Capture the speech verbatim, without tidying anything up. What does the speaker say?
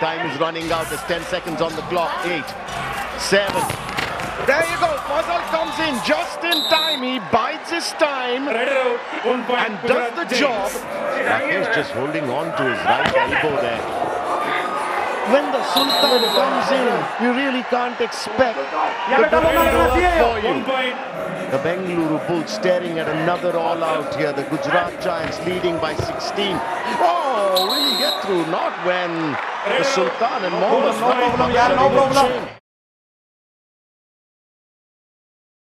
time is running out. There's ten seconds on the clock. Eight, seven. There you go. Fazel comes in just in time. He bides his time and does the job. He's just holding on to his right elbow there. When the Sultan comes in, you really can't expect the ball to work for you. The Bengaluru Bulls staring at another all-out here. The Gujarat Giants leading by sixteen. Oh, will he get through? Not when the Sultan and Mohammad. No problem, yeah, no problem.